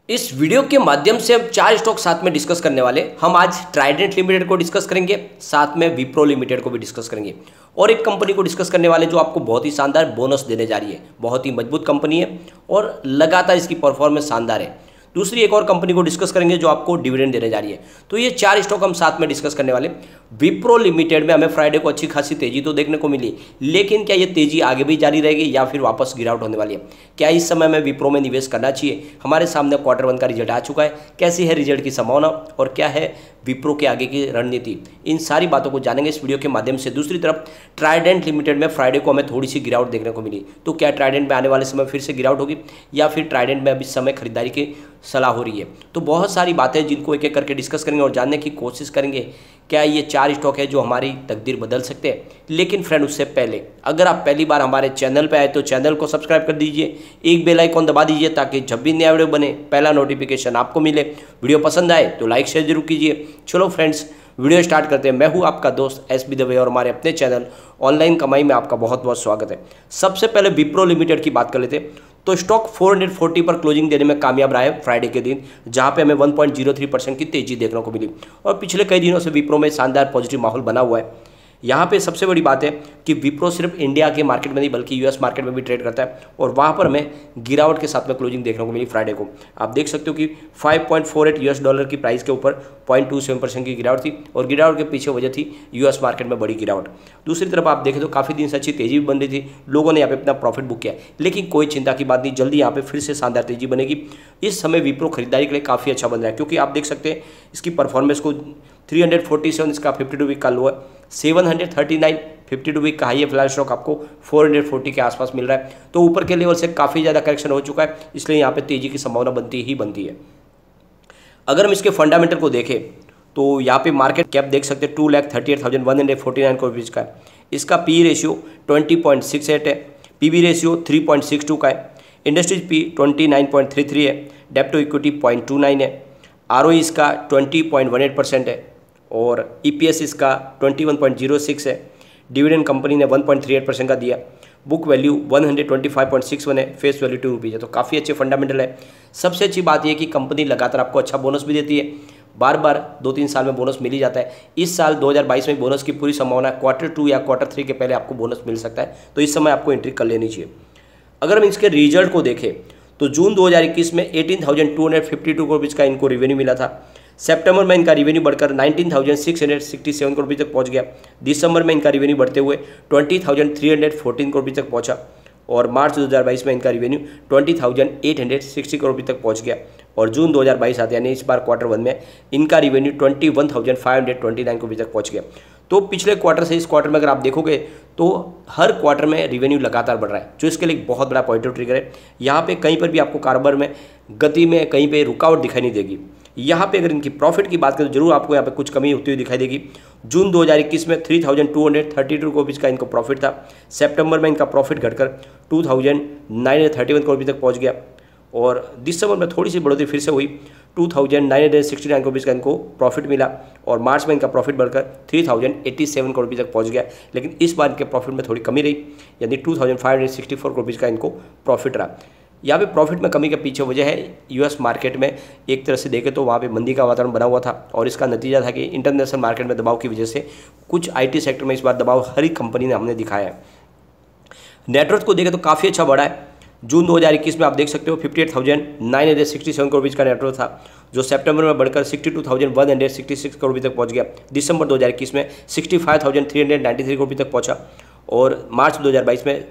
इस वीडियो के माध्यम से हम 4 स्टॉक साथ में डिस्कस करने वाले। हम आज ट्राइडेंट लिमिटेड को डिस्कस करेंगे, साथ में विप्रो लिमिटेड को भी डिस्कस करेंगे और एक कंपनी को डिस्कस करने वाले जो आपको बहुत ही शानदार बोनस देने जा रही है। बहुत ही मजबूत कंपनी है और लगातार इसकी परफॉर्मेंस शानदार है। दूसरी एक और कंपनी को डिस्कस करेंगे जो आपको डिविडेंड देने जा रही है। तो ये 4 स्टॉक हम साथ में डिस्कस करने वाले। विप्रो लिमिटेड में हमें फ्राइडे को अच्छी खासी तेजी तो देखने को मिली, लेकिन क्या ये तेजी आगे भी जारी रहेगी या फिर वापस गिरावट होने वाली है? क्या इस समय में विप्रो में निवेश करना चाहिए? हमारे सामने Q1 का रिजल्ट आ चुका है, कैसी है रिजल्ट की संभावना और क्या है विप्रो के आगे की रणनीति, इन सारी बातों को जानेंगे इस वीडियो के माध्यम से। दूसरी तरफ ट्राइडेंट लिमिटेड में फ्राइडे को हमें थोड़ी सी गिरावट देखने को मिली, तो क्या ट्राइडेंट में आने वाले समय फिर से गिरावट होगी या फिर ट्राइडेंट में अभी समय खरीदारी की सलाह हो रही है? तो बहुत सारी बातें जिनको एक एक करके डिस्कस करेंगे और जानने की कोशिश करेंगे क्या ये 4 स्टॉक है जो हमारी तकदीर बदल सकते हैं। लेकिन फ्रेंड, उससे पहले अगर आप पहली बार हमारे चैनल पर आए तो चैनल को सब्सक्राइब कर दीजिए, एक बेल आइकॉन दबा दीजिए ताकि जब भी नया वीडियो बने पहला नोटिफिकेशन आपको मिले। वीडियो पसंद आए तो लाइक शेयर जरूर कीजिए। चलो फ्रेंड्स, वीडियो स्टार्ट करते हैं। मैं हूं आपका दोस्त SB दवे और हमारे अपने चैनल ऑनलाइन कमाई में आपका बहुत बहुत स्वागत है। सबसे पहले विप्रो लिमिटेड की बात कर लेते हैं। तो स्टॉक 440 पर क्लोजिंग देने में कामयाब रहा है फ्राइडे के दिन, जहां पे हमें 1.03% की तेजी देखने को मिली और पिछले कई दिनों से विप्रो में शानदार पॉजिटिव माहौल बना हुआ है। यहाँ पे सबसे बड़ी बात है कि विप्रो सिर्फ इंडिया के मार्केट में नहीं बल्कि US मार्केट में भी ट्रेड करता है और वहाँ पर हमें गिरावट के साथ में क्लोजिंग देखने को मिली फ्राइडे को। आप देख सकते हो कि $5.48 की प्राइस के ऊपर 0.27% की गिरावट थी और गिरावट के पीछे वजह थी US मार्केट में बड़ी गिरावट। दूसरी तरफ आप देखें तो काफ़ी दिन से अच्छी तेजी भी बन रही थी, लोगों ने यहाँ पे अपना प्रॉफिट बुक किया, लेकिन कोई चिंता की बात नहीं, जल्दी यहाँ पे फिर से शानदार तेजी बनेगी। इस समय विप्रो खरीदारी के लिए काफ़ी अच्छा बन रहा है क्योंकि आप देख सकते हैं इसकी परफॉर्मेंस को 347 इसका 52 वीक का लो है, 739 52 वीक का हाई है। फिलहाल स्टॉक आपको 440 के आसपास मिल रहा है, तो ऊपर के लेवल से काफ़ी ज़्यादा करेक्शन हो चुका है, इसलिए यहाँ पे तेजी की संभावना बनती ही बनती है। अगर हम इसके फंडामेंटल को देखें तो यहाँ पे मार्केट कैप देख सकते हैं 2,38,149 करोड़ रुपीज़ का है। इसका पी रेशियो 20.68 है, पीबी रेशियो 3.62 का है, इंडस्ट्रीज पी 29.33 है, डेप्ट टू इक्विटी 0.29 है, ROE इसका 20.18% है और EPS इसका 21.06 है। डिविडेंड कंपनी ने 1.38% का दिया। बुक वैल्यू 125.61 है, फेस वैल्यू 2 रुपीज़ है, तो काफ़ी अच्छे फंडामेंटल है। सबसे अच्छी बात यह है कि कंपनी लगातार आपको अच्छा बोनस भी देती है, बार बार 2-3 साल में बोनस मिल ही जाता है। इस साल 2022 में बोनस की पूरी संभावना है, Q2 या Q3 के पहले आपको बोनस मिल सकता है, तो इस समय आपको एंट्री कर लेनी चाहिए। अगर हम इसके रिजल्ट को देखें तो जून 2021 में 18,252 करोड़ रुपीज़ का इनको रेवेन्यू मिला था। सितंबर में इनका रेवेन्यू बढ़कर 19,667 करोड़ रुपये तक पहुंच गया। दिसंबर में इनका रेवेन्यू बढ़ते हुए 20,314 करोड़ रुपये तक पहुंचा और मार्च 2022 में इनका रेवेन्यू 20,860 करोड़ रुपये तक पहुंच गया और जून 2022 आते यानी इस बार Q1 में इनका रेवेन्यू 21,529 करोड़ रुपये तक पहुंच गया। तो पिछले क्वार्टर से इस क्वार्टर में अगर आप देखोगे तो हर क्वार्टर में रेवेन्यू लगातार बढ़ रहा है, जो इसके लिए एक बहुत बड़ा पॉजिटिव ट्रिगर है। यहाँ पे कहीं पर भी आपको कारोबार में गति में कहीं पे रुकावट दिखाई नहीं देगी। यहाँ पे अगर इनकी प्रॉफिट की बात करें तो जरूर आपको यहाँ पे कुछ कमी होती हुई दिखाई देगी। जून 2021 में 3,232 करोड़ रुपये का इनको प्रॉफिट था। सितंबर में इनका प्रॉफिट घटकर 2,931 करोड़ रुपये तक पहुँच गया और दिसंबर में थोड़ी सी बढ़ोतरी फिर से हुई, 2,969 करोड़ रुपये का इनको प्रॉफिट मिला और मार्च में इनका प्रॉफिट बढ़कर 3,087 करोड़ रुपये तक पहुंच गया। लेकिन इस बार इनके प्रॉफिट में थोड़ी कमी रही, यानी 2,564 करोड़ रुपये का इनको प्रॉफिट रहा। यहाँ पे प्रॉफिट में कमी के पीछे वजह है US मार्केट में एक तरह से देखें तो वहाँ पे मंदी का वातावरण बना हुआ था और इसका नतीजा था कि इंटरनेशनल मार्केट में दबाव की वजह से कुछ IT सेक्टर में इस बार दबाव हर एक कंपनी ने हमने दिखाया है। नेटवर्थ को देखें तो काफ़ी अच्छा बढ़ा है। जून 2021 में आप देख सकते हो 58,967 करोड़ रुपये का नेटवर्थ था, जो सितंबर में बढ़कर 62,166 करोड़ रुपये तक पहुंच गया। दिसंबर 2021 में 65,393 करोड़ रुपये तक पहुंचा और मार्च 2022 में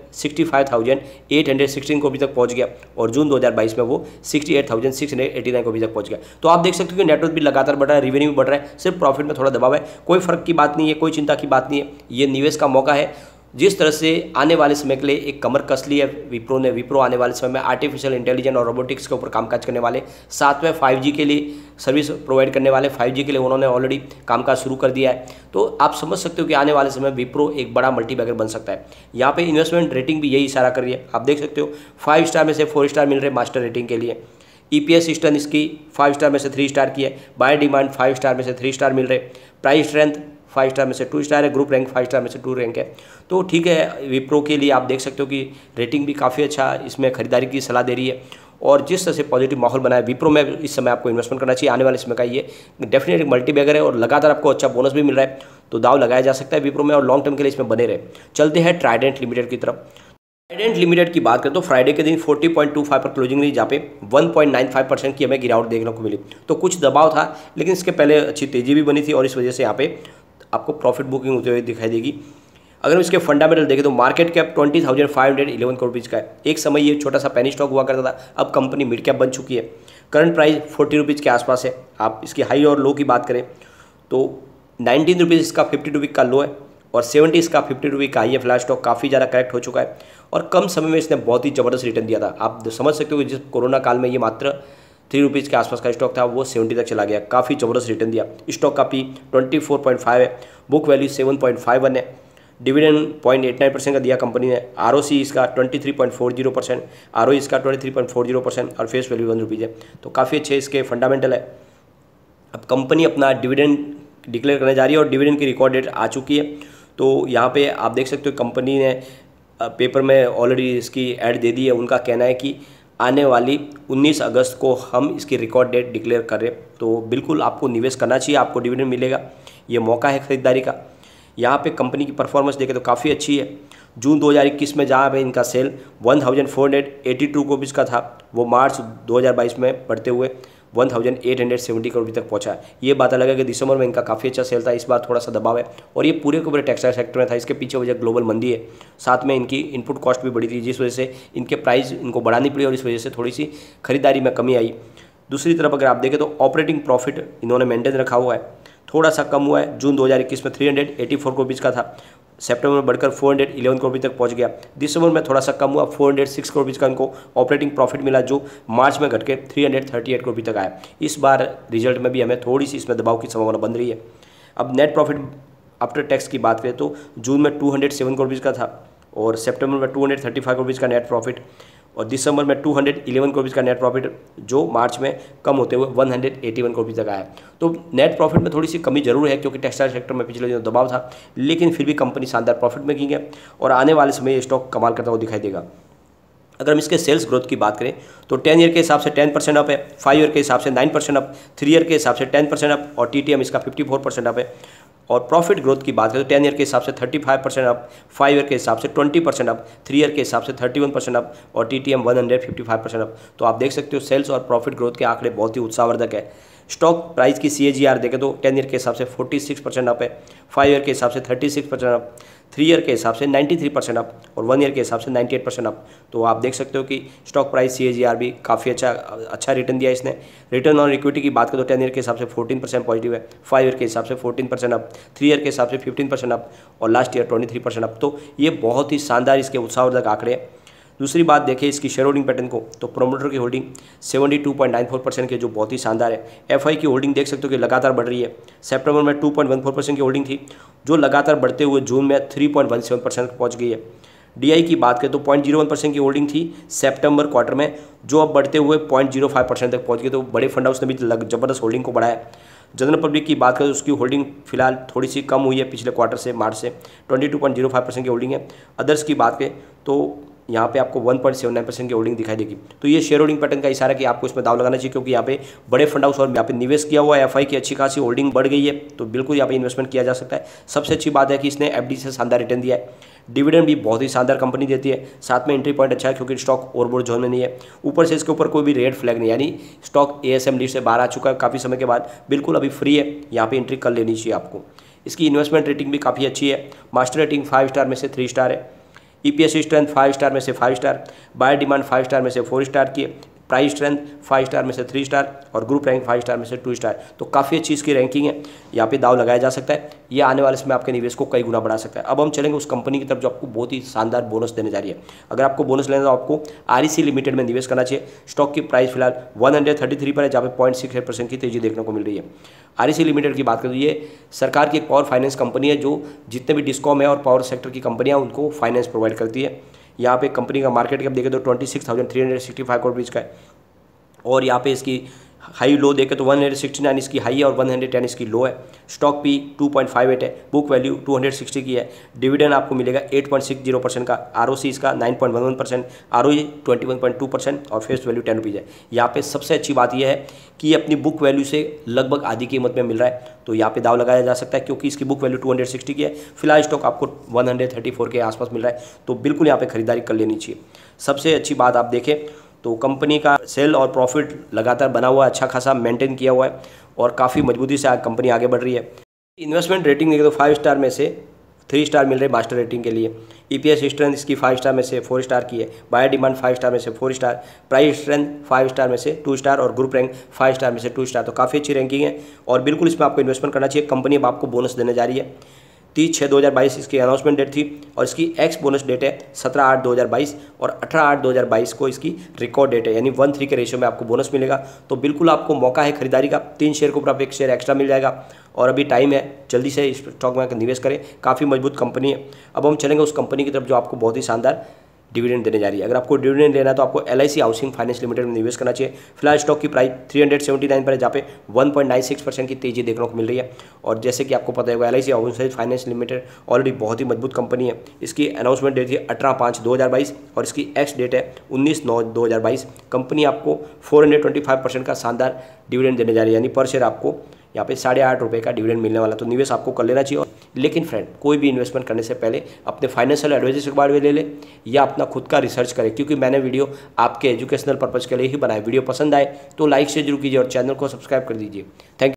65,816 करोड़ रुपये तक पहुंच गया और जून 2022 में वो 68,689 करोड़ रुपये तक पहुंच गया। तो आप देख सकते हो कि नेटवर्थ भी लगातार बढ़ रहा है, रेवेन्यू भी बढ़ रहा है, सिर्फ प्रॉफिट में थोड़ा दबाव है। कोई फर्क की बात नहीं है, कोई चिंता की बात नहीं है, ये निवेश का मौका है। जिस तरह से आने वाले समय के लिए एक कमर कस ली है विप्रो ने, विप्रो आने वाले समय में आर्टिफिशियल इंटेलिजेंस और रोबोटिक्स के ऊपर कामकाज करने वाले, साथ में 5G के लिए सर्विस प्रोवाइड करने वाले, 5G के लिए उन्होंने ऑलरेडी कामकाज शुरू कर दिया है। तो आप समझ सकते हो कि आने वाले समय विप्रो एक बड़ा मल्टीबैगर बन सकता है। यहाँ पे इन्वेस्टमेंट रेटिंग भी यही इशारा कर रही है। आप देख सकते हो 5 स्टार में से 4 स्टार मिल रहे मास्टर रेटिंग के लिए। EPS सिस्टम इसकी 5 स्टार में से 3 स्टार की है, बाय डिमांड 5 स्टार में से 3 स्टार मिल रहे, प्राइस स्ट्रेंथ 5 स्टार में से 2 स्टार है, ग्रुप रैंक 5 स्टार में से 2 रैंक है। तो ठीक है, विप्रो के लिए आप देख सकते हो कि रेटिंग भी काफ़ी अच्छा इसमें खरीदारी की सलाह दे रही है और जिस तरह से पॉजिटिव माहौल बनाया विप्रो में इस समय आपको इन्वेस्टमेंट करना चाहिए। आने वाले समय का ये डेफिनेटली मल्टीबैगर है और लगातार आपको अच्छा बोनस भी मिल रहा है, तो दाव लगाया जा सकता है विप्रो में और लॉन्ग टर्म के लिए इसमें बने रहे। चलते हैं ट्राइडेंट लिमिटेड की तरफ। ट्राइडेंट लिमिटेड की बात करें तो फ्राइडे के दिन 40.25 पर क्लोजिंग रही, जहाँ पे 1.95% की हमें गिरावट देखने को मिली। तो कुछ दबाव था, लेकिन इसके पहले अच्छी तेजी भी बनी थी और इस वजह से यहाँ पे आपको प्रॉफिट बुकिंग होते हुए दिखाई देगी। अगर हम इसके फंडामेंटल देखें तो मार्केट कैप 20,511 करोड़ रुपीज़ का है। एक समय ये छोटा सा पेनी स्टॉक हुआ करता था, अब कंपनी मिड कैप बन चुकी है। करंट प्राइस 40 रुपीज़ के आसपास है। आप इसकी हाई और लो की बात करें तो 19 रुपीज़ इसका 52 वीक का लो है और 70 इसका 50 वीक का हाई है। फिलहाल स्टॉक काफ़ी ज़्यादा करेक्ट हो चुका है और कम समय में इसने बहुत ही ज़बरदस्त रिटर्न दिया था। आप समझ सकते हो कि जिस कोरोना काल में ये मात्र 3 रुपीज़ के आसपास का स्टॉक था, वो 70 तक चला गया। काफ़ी ज़बरदस्त रिटर्न दिया। स्टॉक का पी 24.5 है, बुक वैल्यू 7.51 है, डिविडेंड 0.89% का दिया कंपनी ने। आरओसी इसका 23.40%, आरओई इसका 23.40% और फेस वैल्यू 1 रुपीज़ है। तो काफ़ी अच्छे इसके फंडामेंटल है। अब कंपनी अपना डिविडेंड डिक्लेयर करने जा रही है और डिविडेंड की रिकॉर्ड डेट आ चुकी है। तो यहाँ पे आप देख सकते हो कंपनी ने पेपर में ऑलरेडी इसकी ऐड दे दी है। उनका कहना है कि आने वाली 19 अगस्त को हम इसकी रिकॉर्ड डेट डिक्लेयर करें। तो बिल्कुल आपको निवेश करना चाहिए, आपको डिविडेंड मिलेगा, ये मौका है खरीदारी का। यहाँ पे कंपनी की परफॉर्मेंस देखें तो काफ़ी अच्छी है। जून 2021 में जहाँ पे इनका सेल 1482 करोड़ का था, वो मार्च 2022 में बढ़ते हुए 1870 करोड़ तक पहुंचा। ये बात अलग है कि दिसंबर में इनका काफ़ी अच्छा सेल था, इस बार थोड़ा सा दबाव है और ये पूरे के पूरे टेक्सटाइल सेक्टर में था। इसके पीछे वजह ग्लोबल मंदी है, साथ में इनकी इनपुट कॉस्ट भी बढ़ी थी, जिस वजह से इनके प्राइस इनको बढ़ानी पड़ी और इस वजह से थोड़ी सी खरीदारी में कमी आई। दूसरी तरफ अगर आप देखें तो ऑपरेटिंग प्रॉफिट इन्होंने मेंटेन रखा हुआ है, थोड़ा सा कम हुआ है। जून 2021 में 384 करोड़ का था, सितंबर में बढ़कर 411 करोड़ तक पहुंच गया। दिसंबर में थोड़ा सा कम हुआ, 406 करोड़ का इनको ऑपरेटिंग प्रॉफिट मिला, जो मार्च में घट के 338 करोड़ तक आया। इस बार रिजल्ट में भी हमें थोड़ी सी इसमें दबाव की संभावना बन रही है। अब नेट प्रॉफिट आफ्टर टैक्स की बात करें तो जून में 207 करोड़ का था और सितंबर में 235 करोड़ का नेट प्रॉफिट और दिसंबर में 211 करोड़ का नेट प्रॉफिट, जो मार्च में कम होते हुए 181 करोड़ तक आया। तो नेट प्रॉफिट में थोड़ी सी कमी जरूर है क्योंकि टेक्सटाइल सेक्टर में पिछले दिनों दबाव था, लेकिन फिर भी कंपनी शानदार प्रॉफिट मेकिंग है और आने वाले समय ये स्टॉक कमाल करता हुआ दिखाई देगा। अगर हम इसके सेल्स ग्रोथ की बात करें तो 10 ईयर के हिसाब से 10% अप है, 5 ईयर के हिसाब से 9% अप, 3 ईयर के हिसाब से 10% अप और TTM इसका 54% अप है। और प्रॉफिट ग्रोथ की बात करें तो 10 ईयर के हिसाब से 35% अप, 5 ईयर के हिसाब से 20% अप, 3 ईयर के हिसाब से 31% अप और TTM 155% अप। तो आप देख सकते हो सेल्स और प्रॉफिट ग्रोथ के आंकड़े बहुत ही उत्साहवर्धक है। स्टॉक प्राइस की CAGR देखें तो 10 ईयर के हिसाब से 46% अप है, 5 ईयर के हिसाब से 36% अप, 3 ईयर के हिसाब से 93% अप और 1 ईयर के हिसाब से 98% अप। तो आप देख सकते हो कि स्टॉक प्राइस CAGR भी काफ़ी अच्छा रिटर्न दिया इसने। रिटर्न ऑन इक्विटी की बात करें तो 10 ईयर के हिसाब से 14% पॉजिटिव है, 5 ईयर के हिसाब से 14% अप, 3 ईयर के हिसाब से 15% अप और लास्ट ईयर 23% अप। तो ये बहुत ही शानदार इसके उत्साहवर्धक आंकड़े हैं। दूसरी बात देखें इसकी शेयर होल्डिंग पैटर्न को तो प्रोमोटर की होल्डिंग 72.94% की, जो बहुत ही शानदार है। FI की होल्डिंग देख सकते हो कि लगातार बढ़ रही है। सितंबर में 2.14% की होल्डिंग थी, जो लगातार बढ़ते हुए जून में 3.17% पहुंच गई है। DI की बात करें तो 0.01% की होल्डिंग थी सितंबर क्वार्टर में, जो अब बढ़ते हुए 0.05% तक पहुंच गई। तो बड़े फंड हाउस ने भी जबरदस्त होल्डिंग को बढ़ाया। जनरल पब्लिक की बात करें तो उसकी होल्डिंग फिलहाल थोड़ी सी कम हुई है पिछले क्वार्टर से, मार्च से 22.05% की होल्डिंग है। अदर्स की बात करें तो यहाँ पे आपको 1.79% की होल्डिंग दिखाई देगी। तो ये शेयर होल्डिंग पैटर्न का इशारा कि आपको इसमें दाव लगाना चाहिए, क्योंकि यहाँ पे बड़े फंड हाउस और यहाँ पे निवेश किया हुआ है। FI की अच्छी खासी होल्डिंग बढ़ गई है, तो बिल्कुल यहाँ पे इन्वेस्टमेंट किया जा सकता है। सबसे अच्छी बात है कि इसने FD से शानदार रिटर्न दिया है। डिविडेंड भी बहुत ही शानदार कंपनी देती है, साथ में एंट्री पॉइंट अच्छा है क्योंकि स्टॉक ओवरबोर्ड जोन में नहीं है। ऊपर से इसके ऊपर कोई भी रेड फ्लैग नहीं, यानी स्टॉक ASM लिस्ट से बाहर आ चुका है काफ़ी समय के बाद, बिल्कुल अभी फ्री है, यहाँ पे एंट्री कर लेनी चाहिए आपको। इसकी इन्वेस्टमेंट रेटिंग भी काफ़ी अच्छी है। मास्टर रेटिंग 5 स्टार में से 3 स्टार है। EPS स्ट्रेंथ 5 स्टार में से 5 स्टार, बायर डिमांड 5 स्टार में से 4 स्टार की, प्राइस स्ट्रेंथ 5 स्टार में से 3 स्टार और ग्रुप रैंक 5 स्टार में से 2 स्टार। तो काफ़ी अच्छी इसकी रैंकिंग है, यहाँ पे दाव लगाया जा सकता है। ये आने वाले समय आपके निवेश को कई गुना बढ़ा सकता है। अब हम चलेंगे उस कंपनी की तरफ जो आपको बहुत ही शानदार बोनस देने जा रही है। अगर आपको बोनस लेना तो आपको REC लिमिटेड में निवेश करना चाहिए। स्टॉक की प्राइस फिलहाल 133 पर है, जहाँ पे 0.68% की तेजी देखने को मिल रही है। REC लिमिटेड की बात करें तो ये सरकार की एक पावर फाइनेंस कंपनी है, जो जितने भी डिस्कॉम है और पावर सेक्टर की कंपनियाँ उनको फाइनेंस प्रोवाइड करती है। यहाँ पे कंपनी का मार्केट कैप देखें तो 26,365 करोड़ का है और यहाँ पे इसकी हाई लो देखें तो 169 इसकी हाई है और 110 इसकी लो है। स्टॉक पी 2.58 है, बुक वैल्यू 260 की है। डिविडेंड आपको मिलेगा 8.60% का, आरओसी इसका 9.11%, आरओई 21.2% और फेस वैल्यू 10 रुपीज़ है। यहाँ पे सबसे अच्छी बात यह है कि ये अपनी बुक वैल्यू से लगभग आधी कीमत में मिल रहा है, तो यहाँ पे दाव लगाया जा सकता है क्योंकि इसकी बुक वैल्यू 260 की है। फिलहाल स्टॉक आपको 134 के आसपास मिल रहा है, तो बिल्कुल यहाँ पे खरीदारी कर लेनी चाहिए। सबसे अच्छी बात आप देखें तो कंपनी का सेल और प्रॉफिट लगातार बना हुआ है, अच्छा खासा मेंटेन किया हुआ है और काफ़ी मजबूती से कंपनी आगे बढ़ रही है। इन्वेस्टमेंट रेटिंग देखें तो 5 स्टार में से 3 स्टार मिल रहे मास्टर रेटिंग के लिए। ईपीएस स्ट्रेंथ इसकी 5 स्टार में से 4 स्टार की है। बायर डिमांड 5 स्टार में से 4 स्टार, प्राइस स्ट्रेंथ 5 स्टार में से 2 स्टार और ग्रुप रैंक 5 स्टार में से 2 स्टार, तो काफ़ी अच्छी रैंकिंग है और बिल्कुल इसमें आपको इन्वेस्टमेंट करना चाहिए। कंपनी अब आपको बोनस देने जा रही है। 30/6/2022 इसकी अनाउंसमेंट डेट थी और इसकी एक्स बोनस डेट है 17/8/2022 और 18/8/2022 को इसकी रिकॉर्ड डेट है, यानी 1:3 के रेशियो में आपको बोनस मिलेगा। तो बिल्कुल आपको मौका है खरीदारी का। 3 शेयर के ऊपर आप 1 शेयर एक्स्ट्रा मिल जाएगा और अभी टाइम है, जल्दी से इस स्टॉक में निवेश करें, काफ़ी मजबूत कंपनी है। अब हम चलेंगे उस कंपनी की तरफ जो आपको बहुत ही शानदार डिविडेंड देने जा रही है। अगर आपको डिविडेंड लेना है तो आपको LIC हाउसिंग फाइनेंस लिमिटेड में निवेश करना चाहिए। फिलहाल स्टॉक की प्राइस 379 पर है, जहाँ पे 1.96% की तेजी देखने को मिल रही है। और जैसे कि आपको पता है LIC housing finance limited already बहुत ही मजबूत कंपनी है। इसकी अनाउंसमेंट डेट थी 18/5/2022 और इसकी एक्स डेट है 19/9/2022। कंपनी आपको 425% का शानदार डिविडेंड देने जा रही है, यानी पर शेयर आपको यहाँ पे 8.5 रुपये का डिविडेंड मिलने वाला, तो निवेश आपको कर लेना चाहिए। लेकिन फ्रेंड, कोई भी इन्वेस्टमेंट करने से पहले अपने फाइनेंशियल एडवाइजर से बारे में ले ले या अपना खुद का रिसर्च करें, क्योंकि मैंने वीडियो आपके एजुकेशनल पर्पज़ के लिए ही बनाया। वीडियो पसंद आए तो लाइक से जरूर कीजिए और चैनल को सब्सक्राइब कर दीजिए। Thank you.